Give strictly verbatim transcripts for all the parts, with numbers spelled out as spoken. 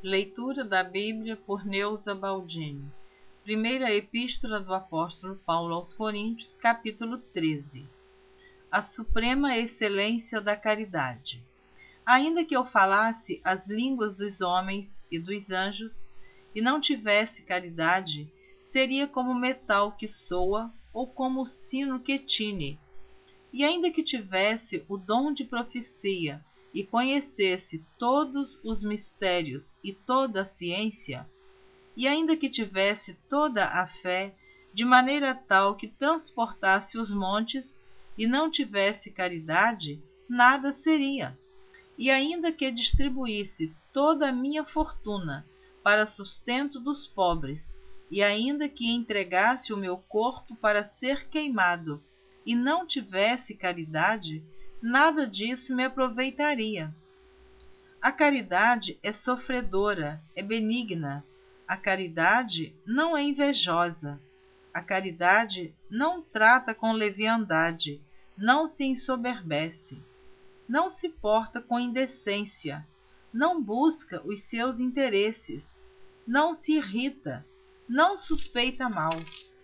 Leitura da Bíblia por Neuza Baldini. Primeira Epístola do Apóstolo Paulo aos Coríntios, capítulo treze. A suprema excelência da caridade. Ainda que eu falasse as línguas dos homens e dos anjos, e não tivesse caridade, seria como metal que soa ou como o sino que tine. E ainda que tivesse o dom de profecia e conhecesse todos os mistérios e toda a ciência, e ainda que tivesse toda a fé, de maneira tal que transportasse os montes, e não tivesse caridade, nada seria. E ainda que distribuísse toda a minha fortuna para sustento dos pobres, e ainda que entregasse o meu corpo para ser queimado, e não tivesse caridade, nada disso me aproveitaria. A caridade é sofredora, é benigna. A caridade não é invejosa. A caridade não trata com leviandade, não se ensoberbece, não se porta com indecência, não busca os seus interesses, não se irrita, não suspeita mal.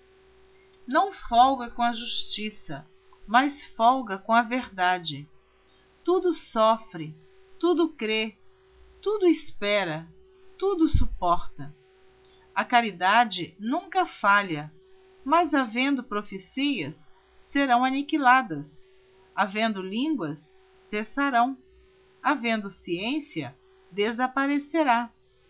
Não folga com a justiça, mas folga com a verdade. Tudo sofre, tudo crê, tudo espera, tudo suporta. A caridade nunca falha, mas havendo profecias, serão aniquiladas. Havendo línguas, cessarão. Havendo ciência, desaparecerá.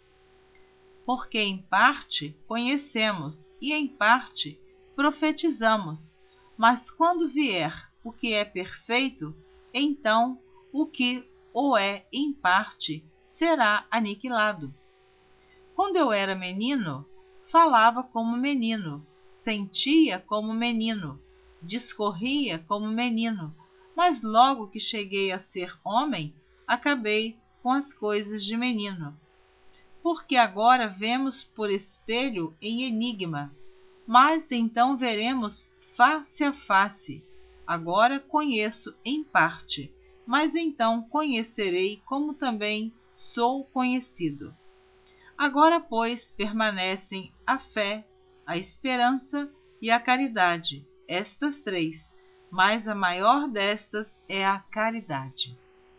Porque em parte conhecemos e em parte profetizamos, mas quando vier o que é perfeito, então o que o é em parte será aniquilado. Quando eu era menino, falava como menino, sentia como menino, discorria como menino, mas logo que cheguei a ser homem, acabei com as coisas de menino. Porque agora vemos por espelho em enigma, mas então veremos face a face. Agora conheço em parte, mas então conhecerei como também sou conhecido. Agora, pois, permanecem a fé, a esperança e a caridade, estas três, mas a maior destas é a caridade.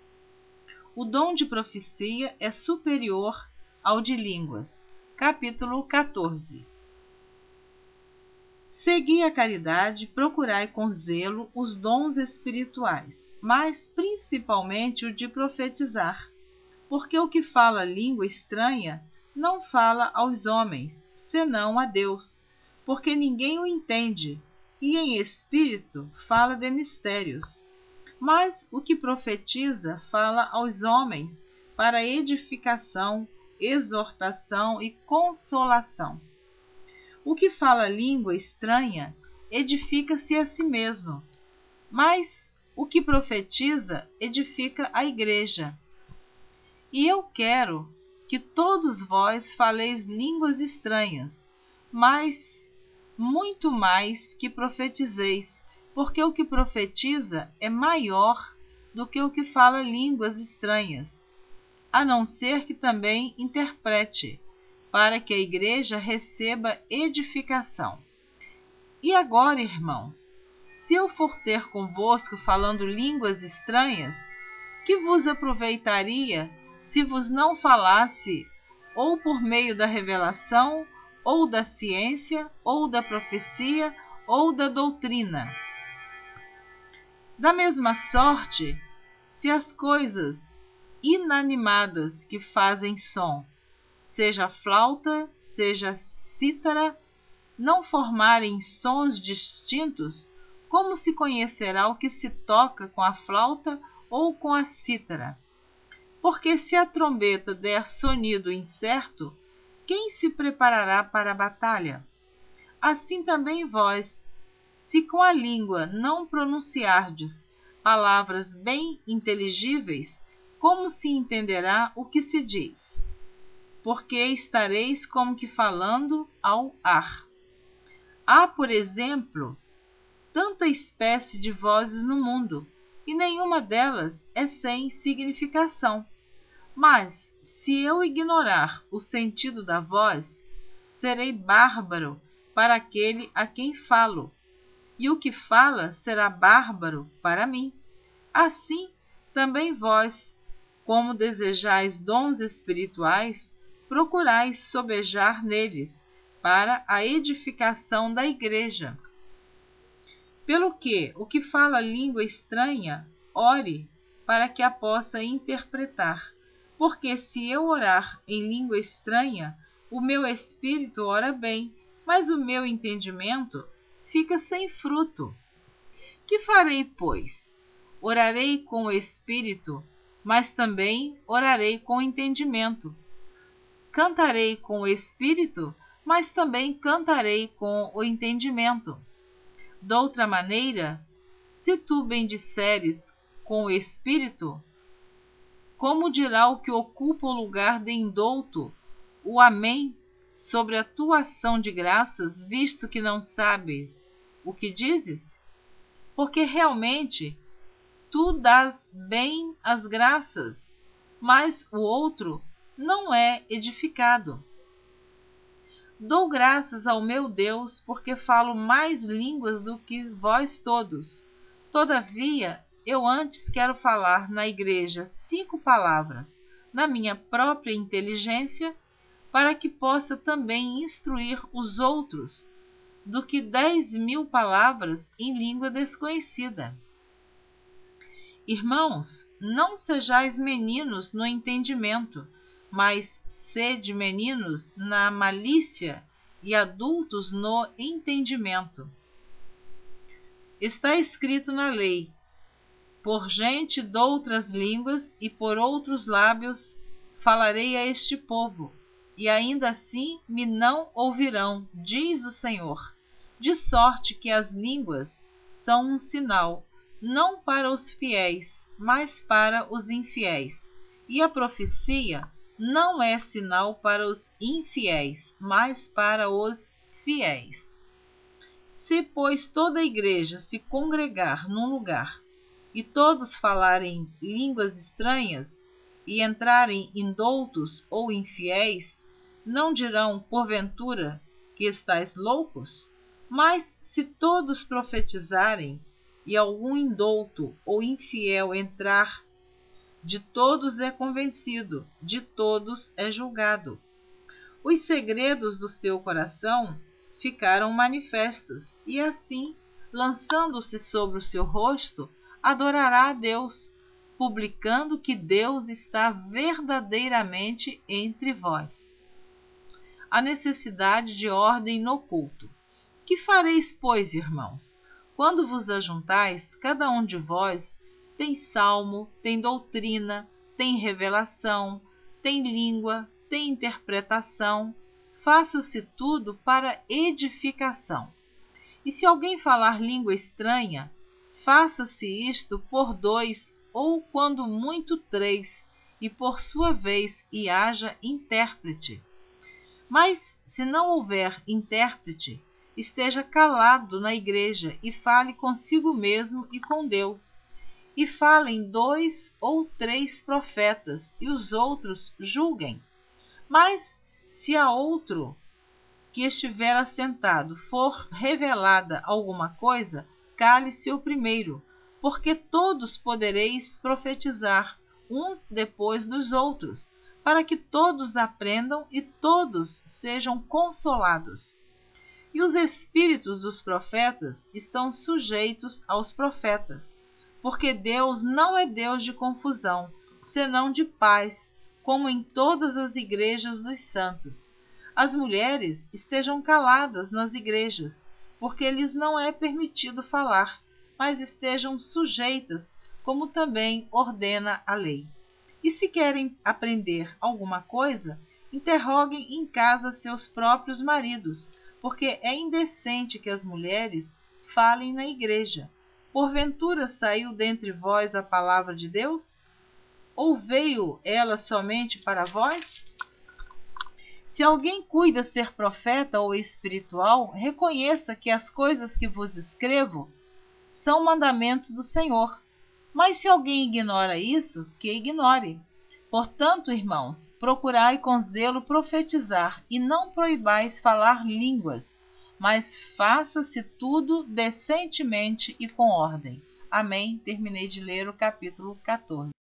O dom de profecia é superior ao de línguas. Capítulo quatorze. Segui a caridade, procurai com zelo os dons espirituais, mas principalmente o de profetizar, porque o que fala língua estranha não fala aos homens, senão a Deus, porque ninguém o entende, e em espírito fala de mistérios. Mas o que profetiza fala aos homens para edificação, exortação e consolação. O que fala língua estranha edifica-se a si mesmo, mas o que profetiza edifica a igreja. E eu quero que todos vós faleis línguas estranhas, mas muito mais que profetizeis, porque o que profetiza é maior do que o que fala línguas estranhas, a não ser que também interprete, para que a igreja receba edificação. E agora, irmãos, se eu for ter convosco falando línguas estranhas, que vos aproveitaria se vos não falasse ou por meio da revelação, ou da ciência, ou da profecia, ou da doutrina? Da mesma sorte, se as coisas inanimadas que fazem som, seja flauta, seja cítara, não formarem sons distintos, como se conhecerá o que se toca com a flauta ou com a cítara? Porque se a trombeta der sonido incerto, quem se preparará para a batalha? Assim também vós, se com a língua não pronunciardes palavras bem inteligíveis, como se entenderá o que se diz? Porque estareis como que falando ao ar. Há, por exemplo, tanta espécie de vozes no mundo, e nenhuma delas é sem significação. Mas, se eu ignorar o sentido da voz, serei bárbaro para aquele a quem falo, e o que fala será bárbaro para mim. Assim, também vós, como desejais dons espirituais, procurais sobejar neles, para a edificação da igreja. Pelo que, o que fala língua estranha, ore, para que a possa interpretar. Porque se eu orar em língua estranha, o meu espírito ora bem, mas o meu entendimento fica sem fruto. Que farei, pois? Orarei com o espírito, mas também orarei com o entendimento. Cantarei com o espírito, mas também cantarei com o entendimento. Doutra maneira, se tu bendisseres com o espírito, como dirá o que ocupa o lugar de indouto, o amém, sobre a tua ação de graças, visto que não sabe o que dizes? Porque realmente tu dás bem as graças, mas o outro não é edificado. Dou graças ao meu Deus, porque falo mais línguas do que vós todos. Todavia, eu antes quero falar na igreja cinco palavras, na minha própria inteligência, para que possa também instruir os outros, do que dez mil palavras em língua desconhecida. Irmãos, não sejais meninos no entendimento, mas sede meninos na malícia e adultos no entendimento. Está escrito na lei: por gente de outras línguas e por outros lábios falarei a este povo, e ainda assim me não ouvirão, diz o Senhor. De sorte que as línguas são um sinal, não para os fiéis, mas para os infiéis. E a profecia não é sinal para os infiéis, mas para os fiéis. Se, pois, toda a igreja se congregar num lugar, e todos falarem línguas estranhas, e entrarem indoutos ou infiéis, não dirão, porventura, que estáis loucos? Mas se todos profetizarem, e algum indouto ou infiel entrar, de todos é convencido, de todos é julgado. Os segredos do seu coração ficaram manifestos, e assim, lançando-se sobre o seu rosto, adorará a Deus, publicando que Deus está verdadeiramente entre vós. A necessidade de ordem no culto. Que fareis, pois, irmãos? Quando vos ajuntais, cada um de vós tem salmo, tem doutrina, tem revelação, tem língua, tem interpretação. Faça-se tudo para edificação. E se alguém falar língua estranha, faça-se isto por dois, ou quando muito três, e por sua vez e haja intérprete. Mas, se não houver intérprete, esteja calado na igreja e fale consigo mesmo e com Deus. E falem dois ou três profetas, e os outros julguem. Mas, se a outro que estiver assentado for revelada alguma coisa, cale-se o primeiro, porque todos podereis profetizar, uns depois dos outros, para que todos aprendam e todos sejam consolados. E os espíritos dos profetas estão sujeitos aos profetas, porque Deus não é Deus de confusão, senão de paz, como em todas as igrejas dos santos. As mulheres estejam caladas nas igrejas, porque lhes não é permitido falar, mas estejam sujeitas, como também ordena a lei. E se querem aprender alguma coisa, interroguem em casa seus próprios maridos, porque é indecente que as mulheres falem na igreja. Porventura saiu dentre vós a palavra de Deus? Ou veio ela somente para vós? Se alguém cuida ser profeta ou espiritual, reconheça que as coisas que vos escrevo são mandamentos do Senhor. Mas se alguém ignora isso, que ignore. Portanto, irmãos, procurai com zelo profetizar, e não proibais falar línguas, mas faça-se tudo decentemente e com ordem. Amém. Terminei de ler o capítulo quatorze.